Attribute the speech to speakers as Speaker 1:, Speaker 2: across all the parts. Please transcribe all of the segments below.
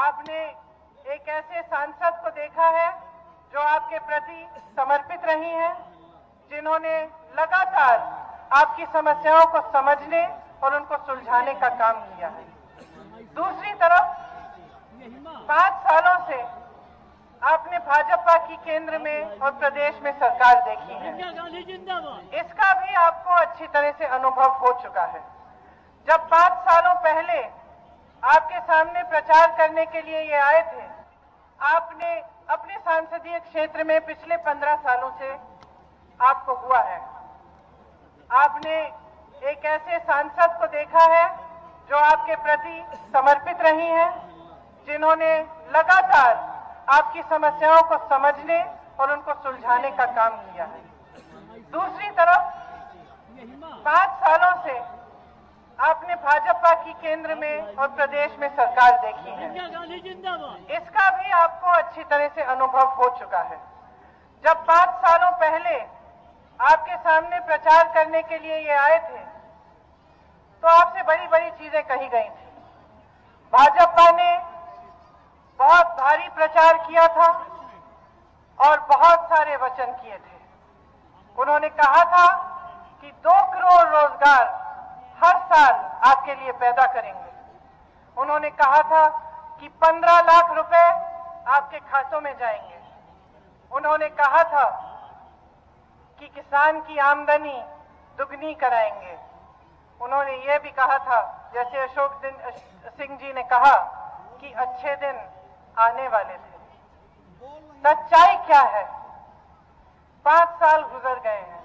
Speaker 1: आपने एक ऐसे सांसद को देखा है जो आपके प्रति समर्पित रही हैं, जिन्होंने लगातार आपकी समस्याओं को समझने और उनको सुलझाने का काम किया है। दूसरी तरफ 5 सालों से आपने भाजपा की केंद्र में और प्रदेश में सरकार देखी है। इसका भी आपको अच्छी तरह से अनुभव हो चुका है। जब 5 सालों पहले आपके सामने प्रचार करने के लिए ये आए थे, आपने अपने संसदीय क्षेत्र में पिछले 15 सालों से आपको हुआ है, आपने एक ऐसे सांसद को देखा है जो आपके प्रति समर्पित रही हैं, जिन्होंने लगातार आपकी समस्याओं को समझने और उनको सुलझाने का काम किया है। दूसरी तरफ 5 सालों से आपने भाजपा की केंद्र में और प्रदेश में सरकार देखी है। इसका भी आपको अच्छी तरह से अनुभव हो चुका है। जब 5 सालों पहले आपके सामने प्रचार करने के लिए ये आए थे, तो आपसे बड़ी बड़ी चीजें कही गई थी। भाजपा ने बहुत भारी प्रचार किया था और बहुत सारे वचन किए थे। उन्होंने कहा था कि 2 करोड़ रोजगार हर साल आपके लिए पैदा करेंगे। उन्होंने कहा था कि 15 लाख रुपए आपके खातों में जाएंगे। उन्होंने कहा था कि किसान की आमदनी दुगनी कराएंगे। उन्होंने ये भी कहा था, जैसे अशोक सिंह जी ने कहा, कि अच्छे दिन आने वाले थे। सच्चाई क्या है? 5 साल गुजर गए हैं।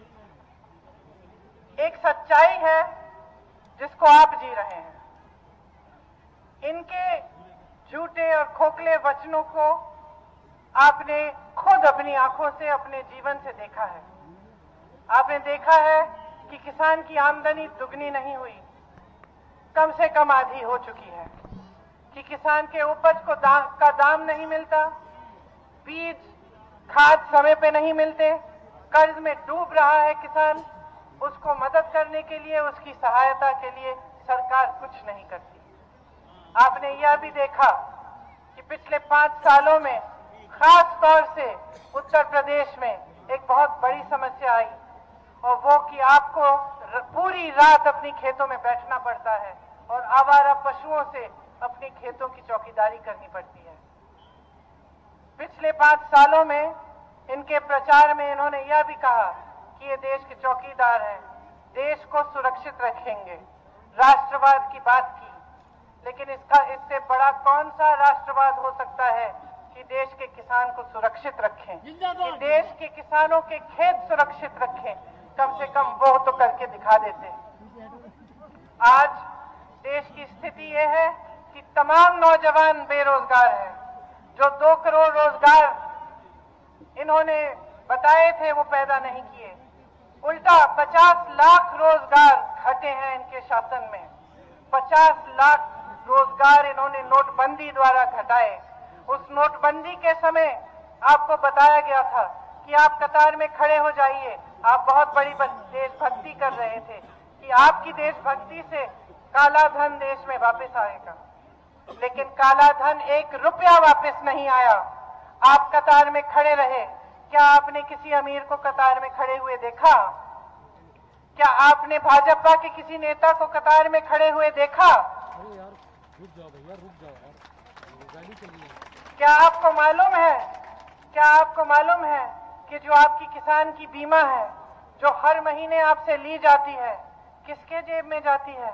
Speaker 1: एक सच्चाई है जिसको आप जी रहे हैं। इनके झूठे और खोखले वचनों को आपने खुद अपनी आंखों से, अपने जीवन से देखा है। आपने देखा है कि किसान की आमदनी दुगनी नहीं हुई, कम से कम आधी हो चुकी है, कि किसान के उपज को का दाम नहीं मिलता, बीज खाद समय पे नहीं मिलते, कर्ज में डूब रहा है किसान। उसको मदद करने के लिए, उसकी सहायता के लिए सरकार कुछ नहीं करती। आपने यह भी देखा कि पिछले 5 सालों में खास तौर से उत्तर प्रदेश में एक बहुत बड़ी समस्या आई, और वो कि आपको पूरी रात अपनी खेतों में बैठना पड़ता है और आवारा पशुओं से अपनी खेतों की चौकीदारी करनी पड़ती है। पिछले 5 सालों में इनके प्रचार में इन्होंने यह भी कहा कि ये देश के चौकीदार हैं, देश को सुरक्षित रखेंगे, राष्ट्रवाद की बात की। लेकिन इससे बड़ा कौन सा राष्ट्रवाद हो सकता है कि देश के किसान को सुरक्षित रखें, कि देश के किसानों के खेत सुरक्षित रखें। कम से कम वो तो करके दिखा देते। आज देश की स्थिति ये है कि तमाम नौजवान बेरोजगार हैं। जो 2 करोड़ रोजगार इन्होंने बताए थे वो पैदा नहीं किए, उल्टा 50 लाख रोजगार घटे हैं इनके शासन में। 50 लाख रोजगार इन्होंने नोटबंदी द्वारा घटाए। उस नोटबंदी के समय आपको बताया गया था कि आप कतार में खड़े हो जाइए। आप बहुत बड़ी देशभक्ति कर रहे थे कि आपकी देशभक्ति से काला धन देश में वापस आएगा, लेकिन काला धन 1 रुपया वापस नहीं आया। आप कतार में खड़े रहे। क्या आपने किसी अमीर को कतार में खड़े हुए देखा? क्या आपने भाजपा के किसी नेता को कतार में खड़े हुए देखा?
Speaker 2: अरे यार रुक जाओ भैया, रुक जाओ यार, गाड़ी चली है।
Speaker 1: क्या आपको मालूम है कि जो आपकी किसान की बीमा है, जो हर महीने आपसे ली जाती है, किसके जेब में जाती है?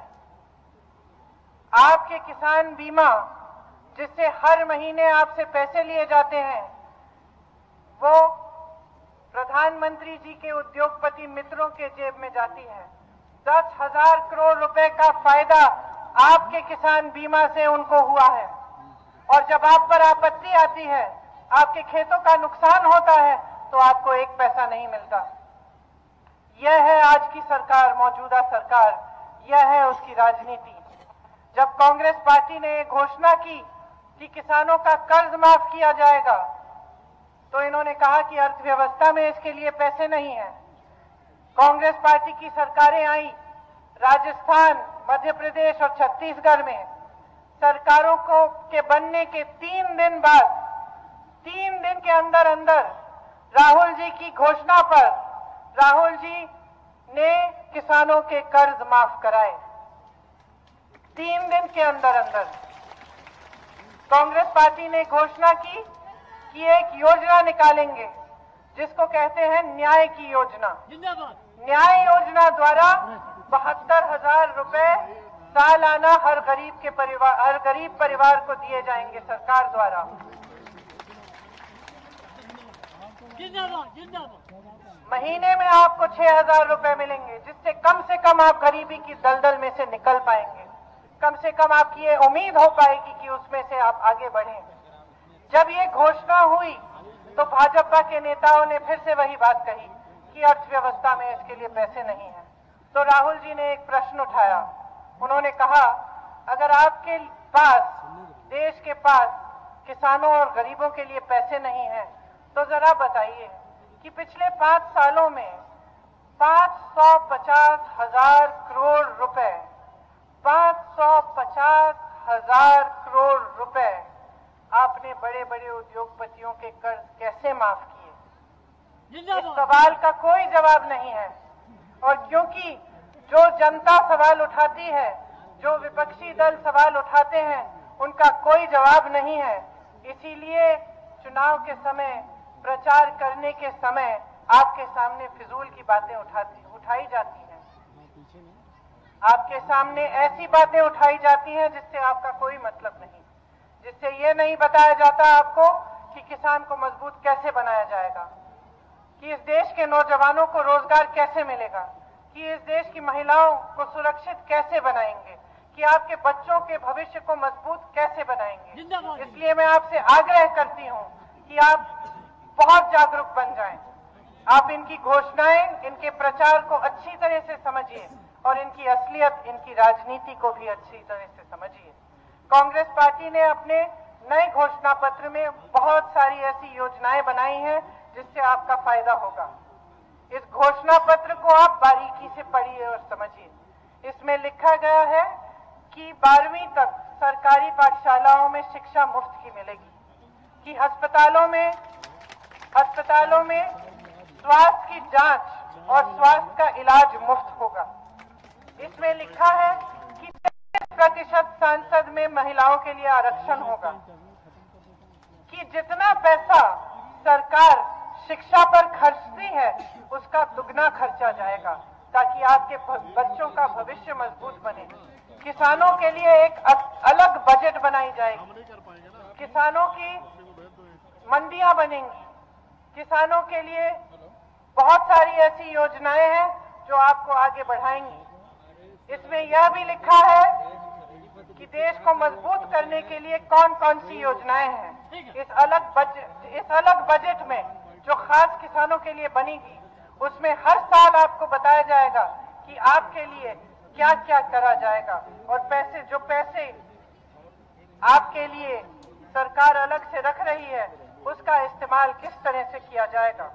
Speaker 1: आपके किसान बीमा जिससे हर महीने आपसे पैसे लिए जाते हैं, वो प्रधानमंत्री जी के उद्योगपति मित्रों के जेब में जाती है। 10,000 करोड़ रुपए का फायदा आपके किसान बीमा से उनको हुआ है। और जब आप पर आपत्ति आती है, आपके खेतों का नुकसान होता है, तो आपको 1 पैसा नहीं मिलता। यह है आज की सरकार, मौजूदा सरकार, यह है उसकी राजनीति। जब कांग्रेस पार्टी ने ये घोषणा की कि किसानों का कर्ज माफ किया जाएगा, तो इन्होंने कहा कि अर्थव्यवस्था में इसके लिए पैसे नहीं है। कांग्रेस पार्टी की सरकारें आई, राजस्थान, मध्य प्रदेश और छत्तीसगढ़ में सरकारों को के बनने के 3 दिन बाद, 3 दिन के अंदर अंदर राहुल जी की घोषणा पर राहुल जी ने किसानों के कर्ज माफ कराए। 3 दिन के अंदर अंदर कांग्रेस पार्टी ने घोषणा की कि एक योजना निकालेंगे जिसको कहते हैं न्याय की योजना। न्याय योजना द्वारा 72,000 रुपए सालाना हर गरीब परिवार को दिए जाएंगे सरकार द्वारा। महीने में आपको 6,000 रुपए मिलेंगे, जिससे कम से कम आप गरीबी की दलदल में से निकल पाएंगे। कम से कम आपकी ये उम्मीद हो पाएगी कि उसमें से आप आगे बढ़ें। जब ये घोषणा हुई तो भाजपा के नेताओं ने फिर से वही बात कही कि अर्थव्यवस्था में इसके लिए पैसे नहीं है। तो राहुल जी ने एक प्रश्न उठाया। उन्होंने कहा, अगर आपके पास, देश के पास किसानों और गरीबों के लिए पैसे नहीं हैं, तो जरा बताइए कि पिछले 5 सालों में 550,000 करोड़ रुपए, 550,000 करोड़ रुपए आपने बड़े बड़े उद्योगपतियों के कर्ज कैसे माफ किए? इस सवाल का कोई जवाब नहीं है। और क्योंकि जो जनता सवाल उठाती है, जो विपक्षी दल सवाल उठाते हैं, उनका कोई जवाब नहीं है, इसीलिए चुनाव के समय, प्रचार करने के समय आपके सामने फिजूल की बातें उठाई जाती हैं। आपके सामने ऐसी बातें उठाई जाती हैं जिससे आपका कोई मतलब नहीं, जिससे ये नहीं बताया जाता आपको कि किसान को मजबूत कैसे बनाया जाएगा, कि इस देश के नौजवानों को रोजगार कैसे मिलेगा, कि इस देश की महिलाओं को सुरक्षित कैसे बनाएंगे, कि आपके बच्चों के भविष्य को मजबूत कैसे बनाएंगे। इसलिए मैं आपसे आग्रह करती हूं कि आप बहुत जागरूक बन जाएं। आप इनकी घोषणाएं, इनके प्रचार को अच्छी तरह से समझिए और इनकी असलियत, इनकी राजनीति को भी अच्छी तरह से समझिए। कांग्रेस पार्टी ने अपने नए घोषणा पत्र में बहुत सारी ऐसी योजनाएं बनाई हैं जिससे आपका फायदा होगा। इस घोषणा पत्र को आप बारीकी से पढ़िए और समझिए। इसमें लिखा गया है कि 12वीं तक सरकारी पाठशालाओं में शिक्षा मुफ्त की मिलेगी, कि अस्पतालों में स्वास्थ्य की जांच और स्वास्थ्य का इलाज मुफ्त होगा। इसमें लिखा है कि 30% संसद में महिलाओं के लिए आरक्षण होगा, कि जितना पैसा सरकार शिक्षा पर खर्चती है उसका दुगना खर्चा जाएगा ताकि आपके बच्चों का भविष्य मजबूत बने। किसानों के लिए एक अलग बजट बनाई जाएगी, किसानों की मंडियां बनेंगी, किसानों के लिए बहुत सारी ऐसी योजनाएं हैं जो आपको आगे बढ़ाएंगी। इसमें यह भी लिखा है कि देश को मजबूत करने के लिए कौन कौन सी योजनाएं हैं। इस अलग बजट में जो खास किसानों के लिए बनेगी, उसमें हर साल आपको बताया जाएगा कि आपके लिए क्या क्या करा जाएगा और जो पैसे आपके लिए सरकार अलग से रख रही है उसका इस्तेमाल किस तरह से किया जाएगा।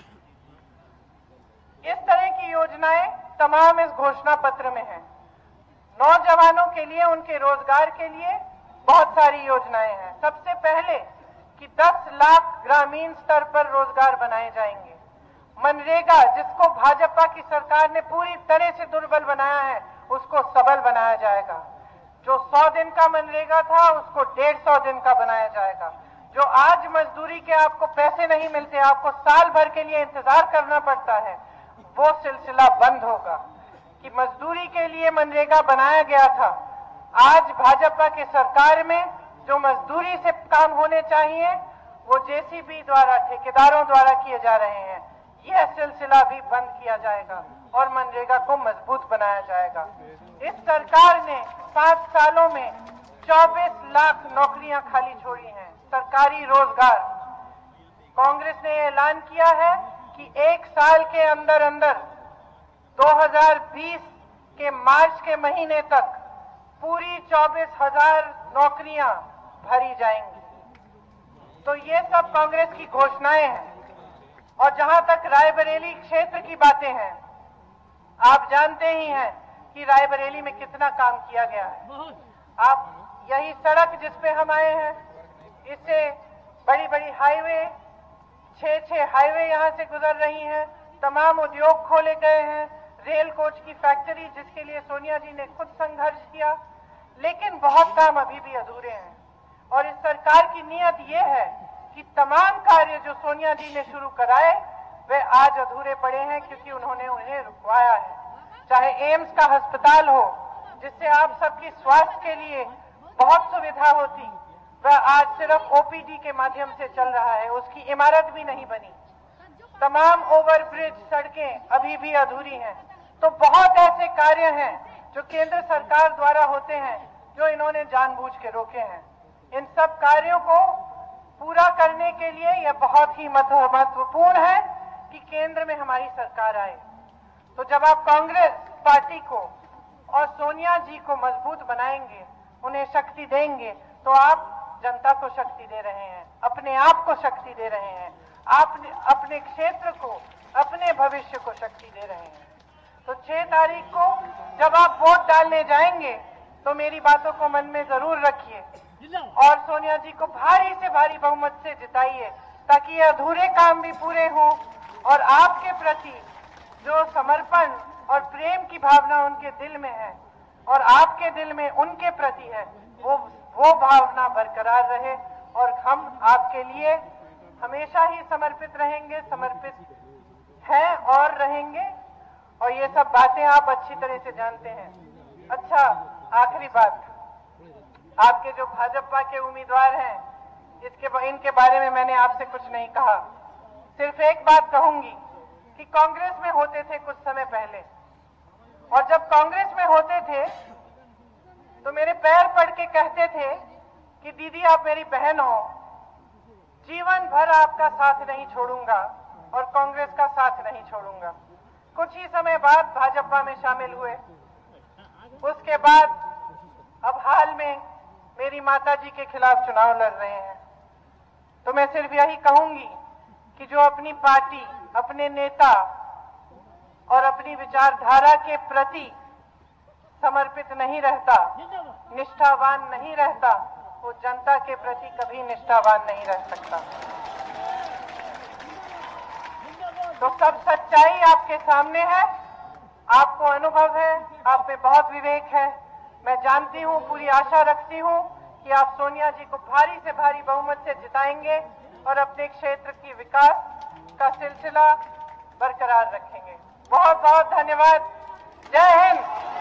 Speaker 1: इस तरह की योजनाएं तमाम इस घोषणा पत्र में हैं। नौजवानों के लिए, उनके रोजगार के लिए बहुत सारी योजनाएं हैं। सबसे पहले कि 10 लाख ग्रामीण स्तर पर रोजगार बनाए जाएंगे। मनरेगा, जिसको भाजपा की सरकार ने पूरी तरह से दुर्बल बनाया है, उसको सबल बनाया जाएगा। जो 100 दिन का मनरेगा था उसको 150 दिन का बनाया जाएगा। जो आज मजदूरी के आपको पैसे नहीं मिलते, आपको साल भर के लिए इंतजार करना पड़ता है, वो सिलसिला बंद होगा। कि मजदूरी के लिए मनरेगा बनाया गया था, आज भाजपा की सरकार में जो मजदूरी से काम होने चाहिए वो जेसीबी द्वारा, ठेकेदारों द्वारा किए जा रहे हैं, यह सिलसिला भी बंद किया जाएगा और मनरेगा को मजबूत बनाया जाएगा। इस सरकार ने 5 सालों में 24 लाख नौकरियां खाली छोड़ी हैं, सरकारी रोजगार। कांग्रेस ने ऐलान किया है कि 1 साल के अंदर अंदर 2020 के मार्च के महीने तक पूरी 24,000 नौकरियां भरी जाएंगी। तो ये सब कांग्रेस की घोषणाएं हैं। और जहां तक रायबरेली क्षेत्र की बातें हैं, आप जानते ही हैं कि रायबरेली में कितना काम किया गया है। आप यही सड़क जिस पे हम आए हैं, इससे बड़ी बड़ी हाईवे, 6 हाईवे यहाँ से गुजर रही हैं, तमाम उद्योग खोले गए हैं, रेल कोच की फैक्ट्री जिसके लिए सोनिया जी ने खुद संघर्ष किया, लेकिन बहुत काम अभी भी अधूरे हैं। और इस सरकार की नीयत ये है कि तमाम कार्य जो सोनिया जी ने शुरू कराए वे आज अधूरे पड़े हैं, क्योंकि उन्होंने उन्हें रुकवाया है। चाहे एम्स का अस्पताल हो, जिससे आप सबकी स्वास्थ्य के लिए बहुत सुविधा होती, वह आज सिर्फ ओपीडी के माध्यम से चल रहा है, उसकी इमारत भी नहीं बनी। तमाम ओवरब्रिज सड़कें अभी भी अधूरी हैं। तो बहुत ऐसे कार्य हैं जो केंद्र सरकार द्वारा होते हैं, जो इन्होंने जानबूझ के रोके हैं। इन सब कार्यों को पूरा करने के लिए यह बहुत ही महत्वपूर्ण है कि केंद्र में हमारी सरकार आए। तो जब आप कांग्रेस पार्टी को और सोनिया जी को मजबूत बनाएंगे, उन्हें शक्ति देंगे, तो आप जनता को शक्ति दे रहे हैं, अपने आप को शक्ति दे रहे हैं, आप अपने क्षेत्र को, अपने भविष्य को शक्ति दे रहे हैं। तो 6 तारीख को जब आप वोट डालने जाएंगे तो मेरी बातों को मन में जरूर रखिए और सोनिया जी को भारी से भारी बहुमत से जिताइए, ताकि ये अधूरे काम भी पूरे हों और आपके प्रति जो समर्पण और प्रेम की भावना उनके दिल में है और आपके दिल में उनके प्रति है, वो भावना बरकरार रहे और हम आपके लिए हमेशा ही समर्पित रहेंगे, समर्पित हैं और रहेंगे। और ये सब बातें आप अच्छी तरह से जानते हैं। अच्छा, आखिरी बात, आपके जो भाजपा के उम्मीदवार हैं, इनके बारे में मैंने आपसे कुछ नहीं कहा। सिर्फ एक बात कहूंगी कि कांग्रेस में होते थे कुछ समय पहले, और जब कांग्रेस में होते थे तो मेरे पैर पड़ के कहते थे कि दीदी आप मेरी बहन हो, जीवन भर आपका साथ नहीं छोड़ूंगा और कांग्रेस का साथ नहीं छोड़ूंगा। कुछ ही समय बाद भाजपा में शामिल हुए। उसके बाद अब हाल में मेरी माताजी के खिलाफ चुनाव लड़ रहे हैं। तो मैं सिर्फ यही कहूंगी कि जो अपनी पार्टी, अपने नेता और अपनी विचारधारा के प्रति समर्पित नहीं रहता, निष्ठावान नहीं रहता, वो जनता के प्रति कभी निष्ठावान नहीं रह सकता। तो सब सच्चाई आपके सामने है, आपको अनुभव है, आप में बहुत विवेक है। मैं जानती हूं, पूरी आशा रखती हूं कि आप सोनिया जी को भारी से भारी बहुमत से जिताएंगे और अपने क्षेत्र की विकास का सिलसिला बरकरार रखेंगे। बहुत बहुत धन्यवाद। जय हिंद।